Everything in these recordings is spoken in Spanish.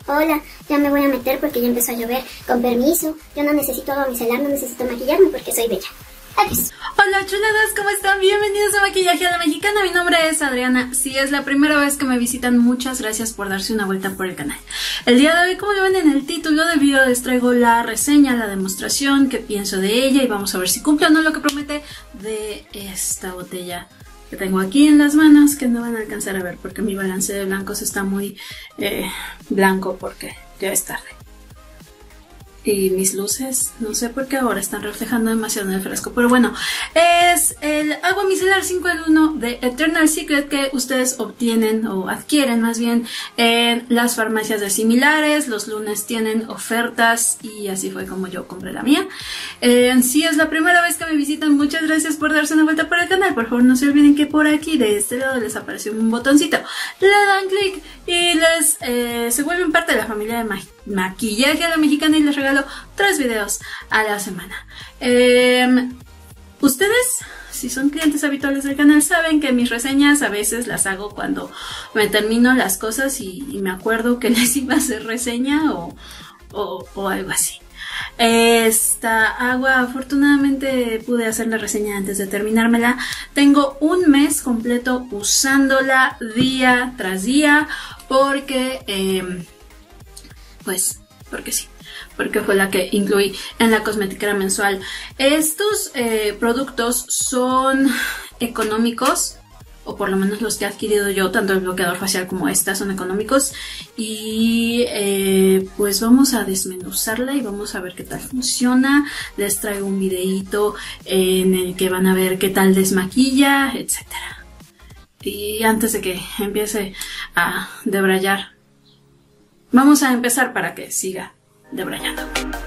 Hola, ya me voy a meter porque ya empezó a llover. Con permiso, yo no necesito agua micelar, no necesito maquillarme porque soy bella. Adiós. Hola chuladas, ¿cómo están? Bienvenidos a Maquillaje a la Mexicana. Mi nombre es Adriana. Si es la primera vez que me visitan, muchas gracias por darse una vuelta por el canal. El día de hoy, como lo ven en el título del video, les traigo la reseña, la demostración, qué pienso de ella y vamos a ver si cumple o no lo que promete de esta botella que tengo aquí en las manos, que no van a alcanzar a ver porque mi balance de blancos está muy blanco porque ya es tarde. Y mis luces, no sé por qué ahora están reflejando demasiado en el fresco. Pero bueno, es el agua micelar 5 en 1 de Eternal Secret que ustedes obtienen o adquieren más bien en las farmacias de similares. Los lunes tienen ofertas y así fue como yo compré la mía. Si es la primera vez que me visitan, muchas gracias por darse una vuelta por el canal. Por favor no se olviden que por aquí de este lado les aparece un botoncito. Le dan clic y se vuelven parte de la familia de Maquillaje a la Mexicana y les regalo 3 videos a la semana. Ustedes, si son clientes habituales del canal, saben que mis reseñas a veces las hago cuando me termino las cosas y me acuerdo que les iba a hacer reseña o algo así. Esta agua, afortunadamente pude hacer la reseña antes de terminármela. Tengo un mes completo usándola día tras día porque porque sí, porque fue la que incluí en la cosmetiquera mensual. Estos productos son económicos, o por lo menos los que he adquirido yo, tanto el bloqueador facial como esta son económicos. Y pues vamos a desmenuzarla y vamos a ver qué tal funciona. Les traigo un videito en el que van a ver qué tal desmaquilla, etc. Y antes de que empiece a debrayar, vamos a empezar para que siga debrayando.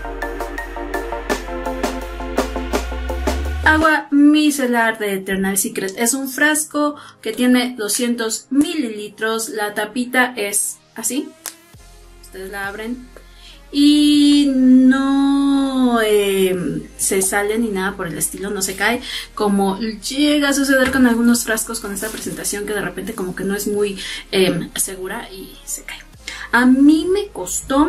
Agua micelar de Eternal Secret. Es un frasco que tiene 200 mililitros. La tapita es así. Ustedes la abren. Y no se sale ni nada por el estilo, no se cae, como llega a suceder con algunos frascos con esta presentación que de repente como que no es muy segura y se cae. A mí me costó,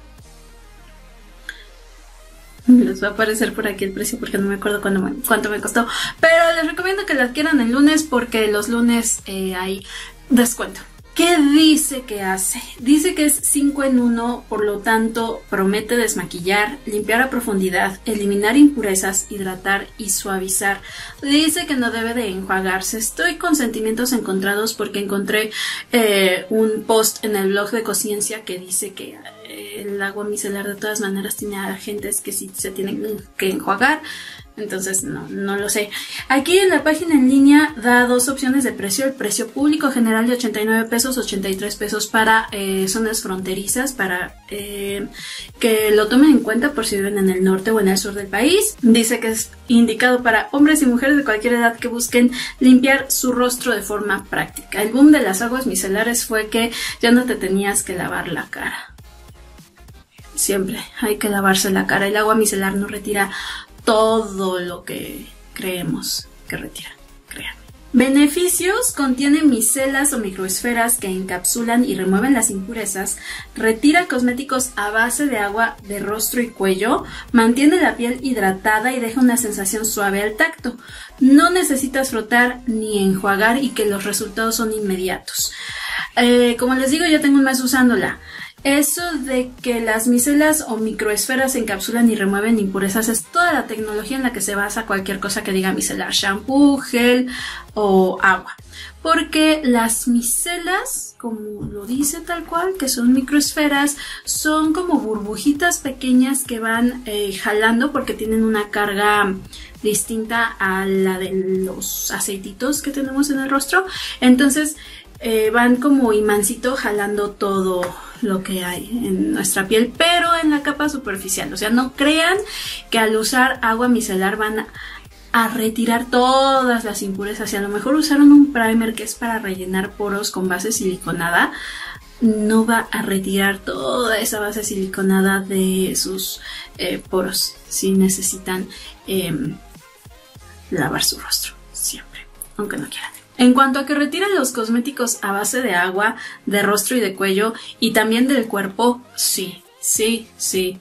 les va a aparecer por aquí el precio porque no me acuerdo cuánto me costó, pero les recomiendo que la adquieran el lunes porque los lunes hay descuento. ¿Qué dice que hace? Dice que es 5 en 1, por lo tanto promete desmaquillar, limpiar a profundidad, eliminar impurezas, hidratar y suavizar. Dice que no debe de enjuagarse. Estoy con sentimientos encontrados porque encontré un post en el blog de Cosciencia que dice que el agua micelar de todas maneras tiene agentes que sí se tienen que enjuagar. Entonces no lo sé. Aquí en la página en línea da dos opciones de precio. El precio público general de 89 pesos, 83 pesos para zonas fronterizas, para que lo tomen en cuenta por si viven en el norte o en el sur del país. Dice que es indicado para hombres y mujeres de cualquier edad que busquen limpiar su rostro de forma práctica. El boom de las aguas micelares fue que ya no te tenías que lavar la cara. Siempre hay que lavarse la cara. El agua micelar no retira todo lo que creemos que retira, créanme. Beneficios: contiene micelas o microesferas que encapsulan y remueven las impurezas, retira cosméticos a base de agua de rostro y cuello, mantiene la piel hidratada y deja una sensación suave al tacto. No necesitas frotar ni enjuagar y que los resultados son inmediatos. Como les digo, ya tengo un mes usándola. Eso de que las micelas o microesferas encapsulan y remueven impurezas es toda la tecnología en la que se basa cualquier cosa que diga micelar, shampoo, gel o agua. Porque las micelas, como lo dice tal cual, que son microesferas, son como burbujitas pequeñas que van jalando porque tienen una carga distinta a la de los aceititos que tenemos en el rostro. Entonces van como imancito jalando todo lo que hay en nuestra piel, pero en la capa superficial. O sea, no crean que al usar agua micelar van a retirar todas las impurezas. Si a lo mejor usaron un primer que es para rellenar poros con base siliconada, no va a retirar toda esa base siliconada de sus poros. Si necesitan lavar su rostro siempre, aunque no quieran. En cuanto a que retiran los cosméticos a base de agua, de rostro y de cuello, y también del cuerpo, sí. Sí.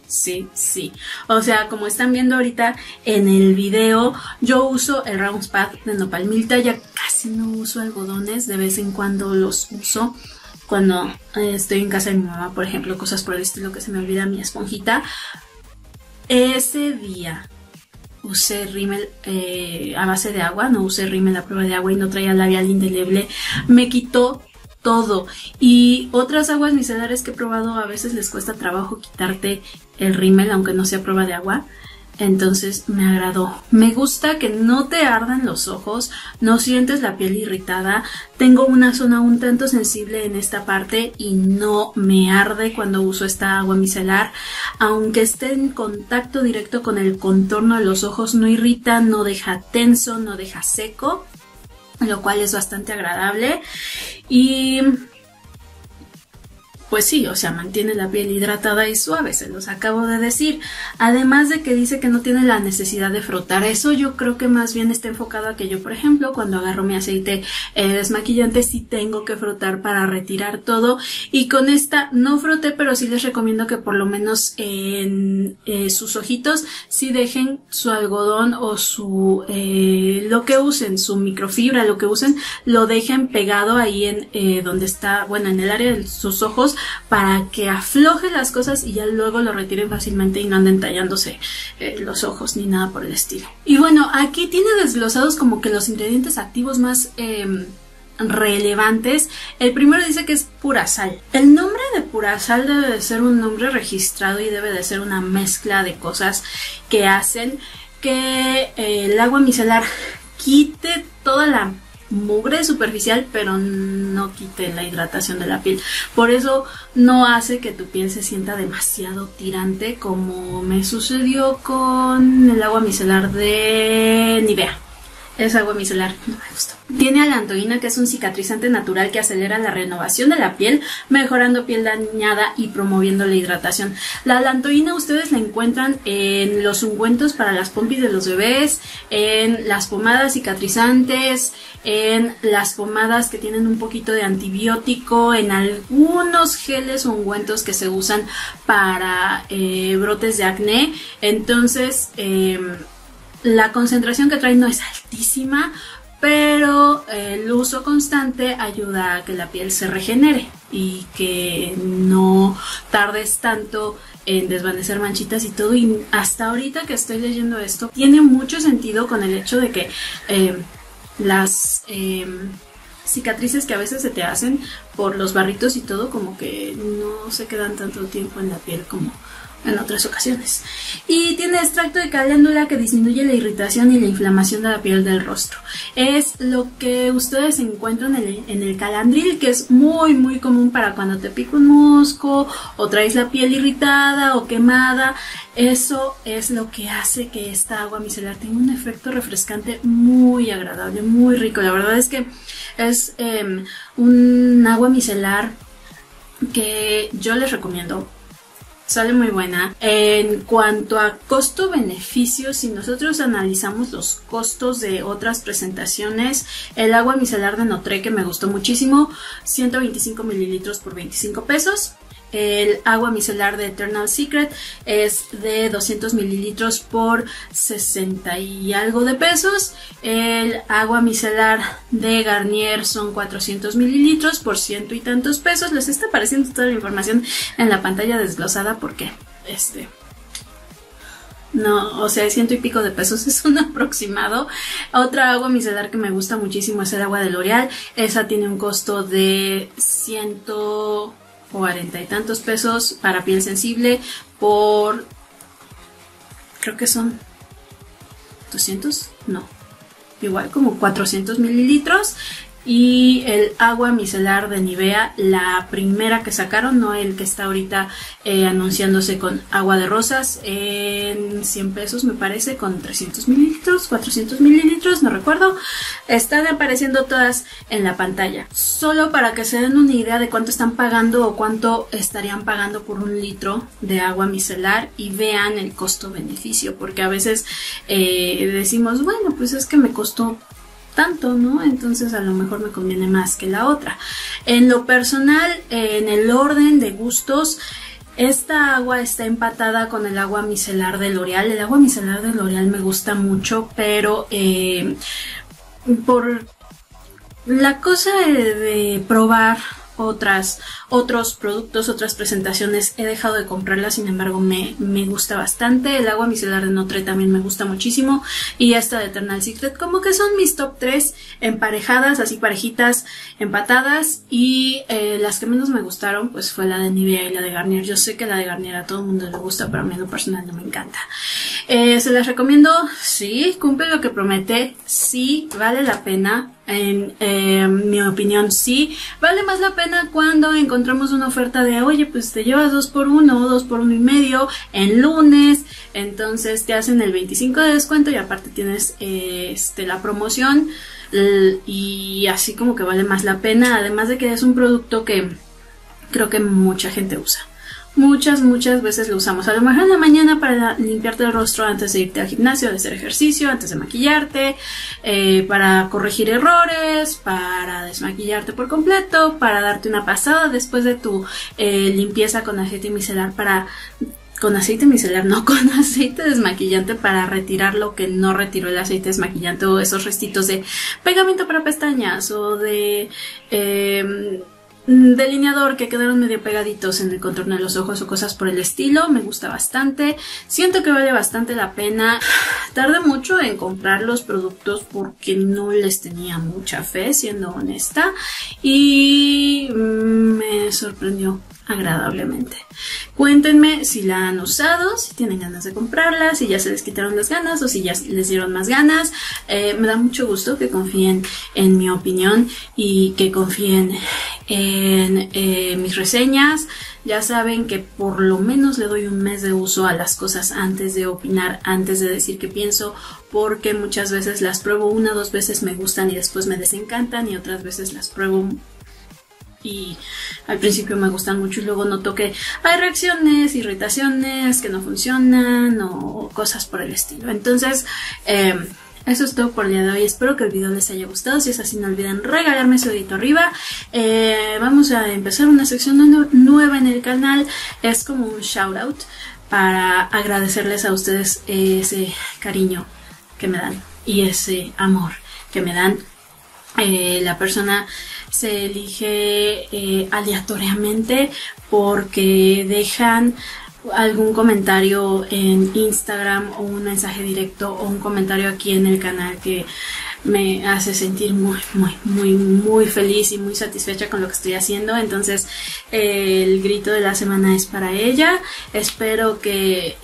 O sea, como están viendo ahorita en el video, yo uso el Rounds Pad de Nopal Milta. Ya casi no uso algodones, de vez en cuando los uso. Cuando estoy en casa de mi mamá, por ejemplo, cosas por el estilo, que se me olvida mi esponjita. Ese día usé rímel a base de agua, no usé rímel a prueba de agua y no traía labial indeleble. Me quitó todo. Y otras aguas micelares que he probado, a veces les cuesta trabajo quitarte el rímel, aunque no sea prueba de agua. Entonces me agradó. Me gusta que no te ardan los ojos, no sientes la piel irritada. Tengo una zona un tanto sensible en esta parte y no me arde cuando uso esta agua micelar. Aunque esté en contacto directo con el contorno de los ojos, no irrita, no deja tenso, no deja seco, lo cual es bastante agradable. Y pues sí, o sea, mantiene la piel hidratada y suave, se los acabo de decir. Además de que dice que no tiene la necesidad de frotar. Eso yo creo que más bien está enfocado a que yo, por ejemplo, cuando agarro mi aceite desmaquillante, sí tengo que frotar para retirar todo. Y con esta no froté, pero sí les recomiendo que por lo menos en sus ojitos sí dejen su algodón o su lo que usen, su microfibra, lo que usen, lo dejen pegado ahí en donde está, bueno, en el área de sus ojos, para que afloje las cosas y ya luego lo retiren fácilmente y no anden tallándose los ojos ni nada por el estilo. Y bueno, aquí tiene desglosados como que los ingredientes activos más relevantes. El primero dice que es pura sal. El nombre de pura sal debe de ser un nombre registrado y debe de ser una mezcla de cosas que hacen que el agua micelar quite toda la mugre superficial, pero no quite la hidratación de la piel. Por eso no hace que tu piel se sienta demasiado tirante, como me sucedió con el agua micelar de Nivea. Esa agua micelar no me gustó. Tiene alantoína, que es un cicatrizante natural que acelera la renovación de la piel, mejorando piel dañada y promoviendo la hidratación. La alantoína ustedes la encuentran en los ungüentos para las pompis de los bebés, en las pomadas cicatrizantes, en las pomadas que tienen un poquito de antibiótico, en algunos geles o ungüentos que se usan para brotes de acné. Entonces, la concentración que trae no es altísima, pero el uso constante ayuda a que la piel se regenere y que no tardes tanto en desvanecer manchitas y todo. Y hasta ahorita que estoy leyendo esto, tiene mucho sentido con el hecho de que las cicatrices que a veces se te hacen por los barritos y todo, como que no se quedan tanto tiempo en la piel como en otras ocasiones. Y tiene extracto de caléndula, que disminuye la irritación y la inflamación de la piel del rostro. Es lo que ustedes encuentran en el calandril, que es muy común para cuando te pica un mosco o traes la piel irritada o quemada. Eso es lo que hace que esta agua micelar tenga un efecto refrescante muy agradable, muy rico. La verdad es que es un agua micelar que yo les recomiendo. Sale muy buena. En cuanto a costo-beneficio, si nosotros analizamos los costos de otras presentaciones, el agua micelar de Notre, que me gustó muchísimo, 125 mililitros por 25 pesos. El agua micelar de Eternal Secret es de 200 mililitros por 60 y algo de pesos. El agua micelar de Garnier son 400 mililitros por 100 y tantos pesos. Les está apareciendo toda la información en la pantalla desglosada porque no, o sea, 100 y pico de pesos es un aproximado. Otra agua micelar que me gusta muchísimo es el agua de L'Oreal. Esa tiene un costo de 140 y tantos pesos para piel sensible por, creo que son 200, no, igual como 400 mililitros. Y el agua micelar de Nivea, la primera que sacaron, no el que está ahorita anunciándose con agua de rosas, en 100 pesos me parece, con 300 mililitros, 400 mililitros, no recuerdo. Están apareciendo todas en la pantalla, solo para que se den una idea de cuánto están pagando o cuánto estarían pagando por un litro de agua micelar y vean el costo-beneficio, porque a veces decimos, bueno, pues es que me costó tanto, ¿no? Entonces a lo mejor me conviene más que la otra. En lo personal, en el orden de gustos, esta agua está empatada con el agua micelar de L'Oreal. El agua micelar de L'Oreal me gusta mucho, pero por la cosa de probar otros productos, otras presentaciones, he dejado de comprarla. Sin embargo me gusta bastante. El agua micelar de Notre también me gusta muchísimo, y esta de Eternal Secret, como que son mis top 3 emparejadas, así parejitas, empatadas. Y las que menos me gustaron pues fue la de Nivea y la de Garnier. Yo sé que la de Garnier a todo el mundo le gusta, pero a mí en lo personal no me encanta. Se las recomiendo, sí, cumple lo que promete, sí, vale la pena. En mi opinión, sí, vale más la pena cuando encontramos una oferta de, oye, pues te llevas 2x1 o 2x1.5 en lunes, entonces te hacen el 25 de descuento y aparte tienes la promoción, y así como que vale más la pena, además de que es un producto que creo que mucha gente usa. Muchas veces lo usamos, a lo mejor en la mañana para limpiarte el rostro antes de irte al gimnasio, de hacer ejercicio, antes de maquillarte, para corregir errores, para desmaquillarte por completo, para darte una pasada después de tu limpieza con aceite micelar con aceite desmaquillante, para retirar lo que no retiró el aceite desmaquillante, o esos restitos de pegamento para pestañas o de delineador que quedaron medio pegaditos en el contorno de los ojos o cosas por el estilo. Me gusta bastante, siento que vale bastante la pena. Tardé mucho en comprar los productos porque no les tenía mucha fe, siendo honesta, y me sorprendió agradablemente. Cuéntenme si la han usado, si tienen ganas de comprarla, si ya se les quitaron las ganas o si ya les dieron más ganas. Me da mucho gusto que confíen en mi opinión y que confíen en mis reseñas. Ya saben que por lo menos le doy un mes de uso a las cosas antes de opinar, antes de decir qué pienso, porque muchas veces las pruebo 1 o 2 veces, me gustan y después me desencantan, y otras veces las pruebo y al principio me gustan mucho y luego noto que hay reacciones, irritaciones, que no funcionan o cosas por el estilo. Entonces, eso es todo por el día de hoy. Espero que el video les haya gustado. Si es así, no olviden regalarme su dedito arriba. Vamos a empezar una sección nueva en el canal. Es como un shout out para agradecerles a ustedes ese cariño que me dan y ese amor que me dan. La persona se elige aleatoriamente porque dejan algún comentario en Instagram o un mensaje directo o un comentario aquí en el canal que me hace sentir muy feliz y muy satisfecha con lo que estoy haciendo. Entonces el grito de la semana es para ella. Espero que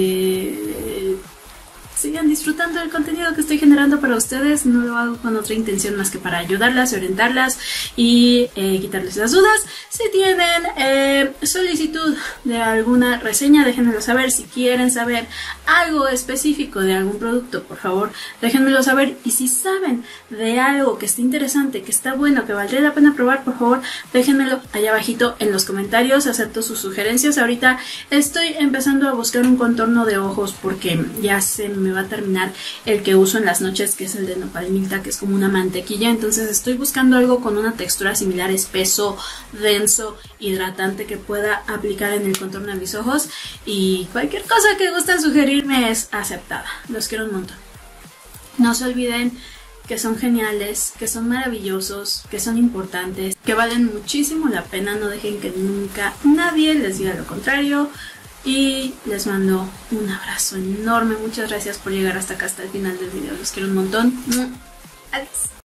sigan disfrutando del contenido que estoy generando para ustedes. No lo hago con otra intención más que para ayudarlas, orientarlas y quitarles las dudas. Si tienen solicitud de alguna reseña, déjenmelo saber. Si quieren saber algo específico de algún producto, por favor, déjenmelo saber. Y si saben de algo que esté interesante, que está bueno, que valdría la pena probar, por favor, déjenmelo allá abajito en los comentarios. Acepto sus sugerencias. Ahorita estoy empezando a buscar un contorno de ojos porque ya se me va a terminar el que uso en las noches, que es el de Nopal Milta, que es como una mantequilla. Entonces estoy buscando algo con una textura similar, espeso, denso, hidratante, que pueda aplicar en el contorno de mis ojos. Y cualquier cosa que gusten sugerirme es aceptada. Los quiero un montón. No se olviden que son geniales, que son maravillosos, que son importantes, que valen muchísimo la pena. No dejen que nunca nadie les diga lo contrario. Y les mando un abrazo enorme. Muchas gracias por llegar hasta acá, hasta el final del video. Los quiero un montón. Adiós.